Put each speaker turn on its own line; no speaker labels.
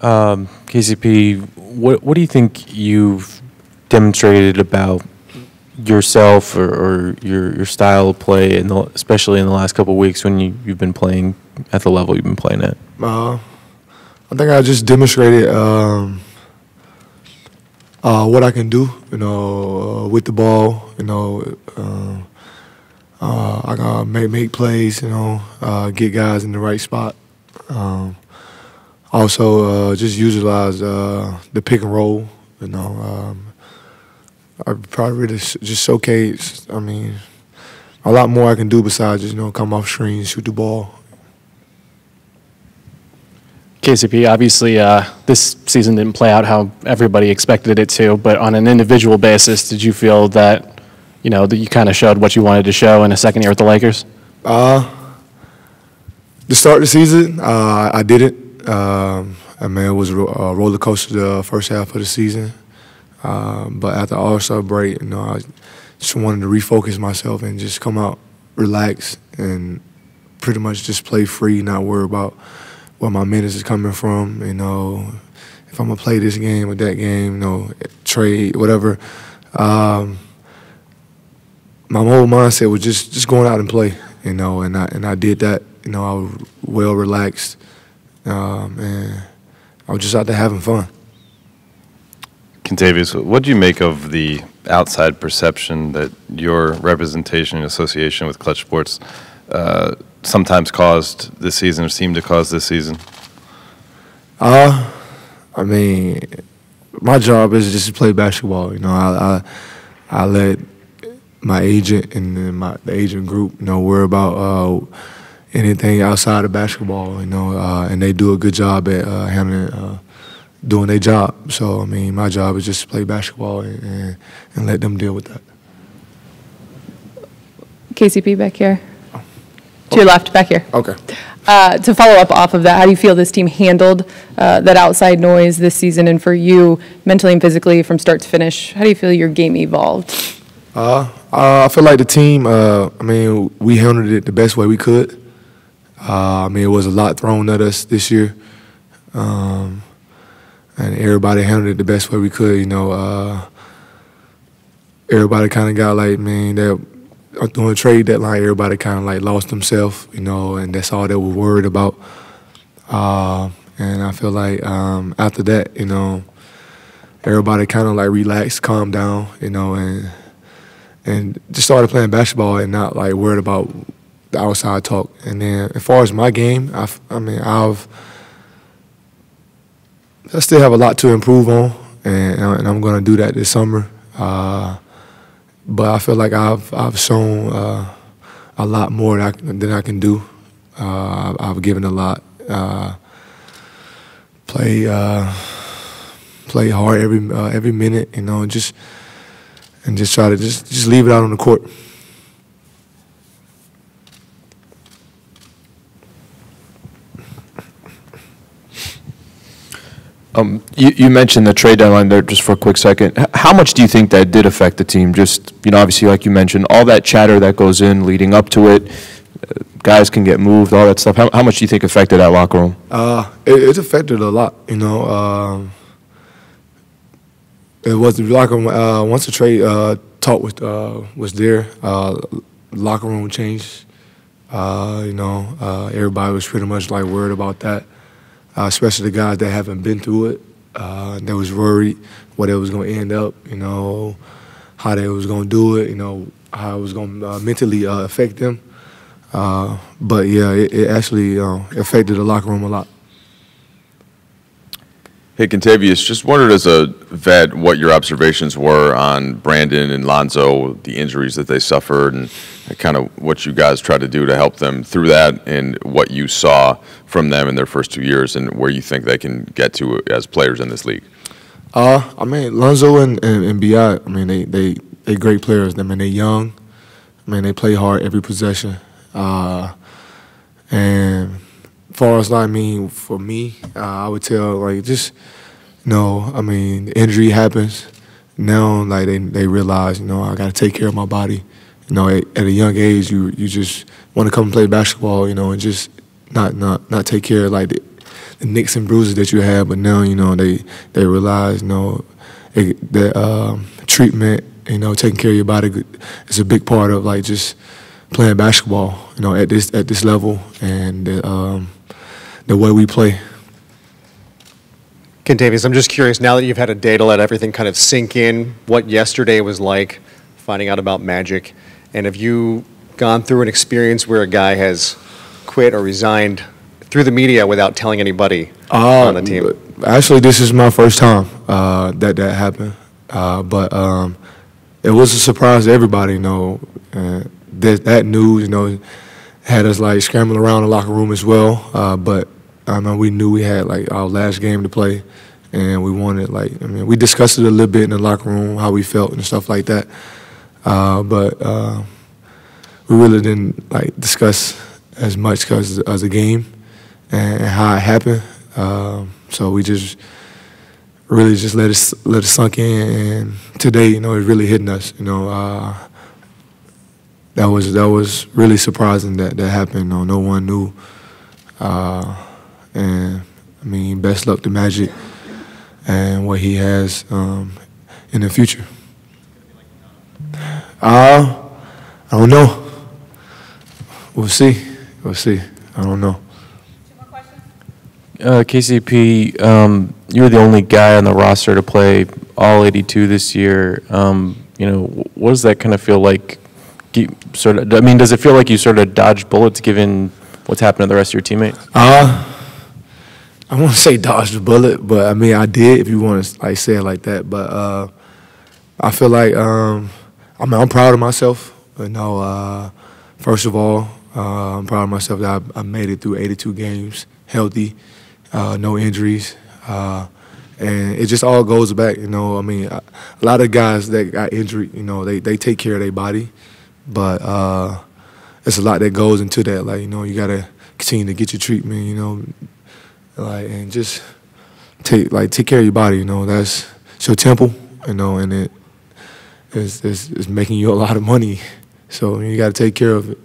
KCP, what do you think you've demonstrated about yourself or your style of play, especially in the last couple of weeks when you've been playing at the level you've been playing at?
I think I just demonstrated what I can do, with the ball. I gotta make plays, get guys in the right spot. Also, just utilize the pick and roll. I probably really just showcase. I mean, a lot more I can do besides just come off screen, shoot the ball.
KCP, obviously, this season didn't play out how everybody expected it to, but on an individual basis, did you feel that that you kind of showed what you wanted to show in a second year with the Lakers?
To start the season, I didn't. I mean, it was a roller coaster the first half of the season. But after All-Star break, I just wanted to refocus myself and just come out, relax, and pretty much just play free, not worry about where my minutes is coming from. If I'm gonna play this game or that game, trade, whatever. My whole mindset was just going out and play, and I did that. I was well relaxed, and I was just out there having fun.
Kentavious, what do you make of the outside perception that your representation and association with Klutch Sports sometimes caused this season or seemed to cause this season?
I mean, my job is just to play basketball. I let my agent and the agent group, worry about anything outside of basketball, and they do a good job at handling, doing their job. So, I mean, my job is just to play basketball and let them deal with that.
KCP back here. To your left, back here.
Okay.
To follow up off of that, how do you feel this team handled that outside noise this season? And for you, mentally and physically, from start to finish, how do you feel your game evolved?
I feel like the team, we handled it the best way we could. It was a lot thrown at us this year. And everybody handled it the best way we could, everybody kind of got during the trade deadline, everybody kind of lost themselves, and that's all they were worried about. And I feel like after that, everybody kind of relaxed, calmed down, and just started playing basketball and not worried about the outside talk. And then as far as my game, I still have a lot to improve on, and I'm going to do that this summer. But I feel like I've shown a lot more than I can do. I've given a lot. Play hard every minute, and just try to just leave it out on the court.
You mentioned the trade deadline there just for a quick second. How much do you think that did affect the team? Just, obviously, like you mentioned, all that chatter that goes in leading up to it, guys can get moved, all that stuff. How much do you think affected that locker room?
It affected a lot, It was the locker room. Once the trade talk was there, locker room changed. Everybody was pretty much worried about that. Especially the guys that haven't been through it. They was worried what it was going to end up, how they was going to do it, how it was going to mentally affect them. But, yeah, it actually affected the locker room a lot.
Hey, Kentavious, just wondered as a vet what your observations were on Brandon and Lonzo, the injuries that they suffered, and kind of what you guys tried to do to help them through that, and what you saw from them in their first 2 years, and where you think they can get to as players in this league.
Lonzo and B.I., they great players. They're young. They play hard every possession. And as far as for me, I would tell the injury happens. Now they realize, I got to take care of my body. At a young age, you just want to come and play basketball, and just not take care of the nicks and bruises that you have, but now, you know, they realize, you know, that treatment, you know, taking care of your body is a big part of, like, just playing basketball, you know, at this level, and the way we play.
Kentavious, I'm just curious, now that you've had a day to let everything kind of sink in, what yesterday was like, finding out about Magic, and have you gone through an experience where a guy has quit or resigned through the media without telling anybody on the team?
Actually, this is my first time that happened, but it was a surprise to everybody, you know. That news, you know, had us, like, scrambling around the locker room as well, but I know we knew we had, like, our last game to play, and we wanted, like, I mean, we discussed it a little bit in the locker room, how we felt and stuff like that, but we really didn't, like, discuss as much because as a game and how it happened. So we just really just let it sunk in, and today, you know, it really hitting us. You know, that was really surprising that happened. You know, no one knew. And I mean, best luck to Magic and what he has in the future. I don't know. We'll see. We'll see. I don't know.
KCP, you were the only guy on the roster to play all 82 this year. You know, what does that kind of feel like? Sort of, I mean, does it feel like you sort of dodged bullets given what's happened to the rest of your teammates?
I won't say dodged a bullet, but I mean I did, if you want to, like, say it like that. But I feel like I'm proud of myself. You know, first of all, I'm proud of myself that I made it through 82 games healthy, no injuries, and it just all goes back. You know, I mean, a lot of guys that got injured, you know, they take care of their body, but there's a lot that goes into that. Like, you know, you gotta continue to get your treatment. You know, like, and just take care of your body. You know, it's your temple. You know, and it's making you a lot of money, so you got to take care of it.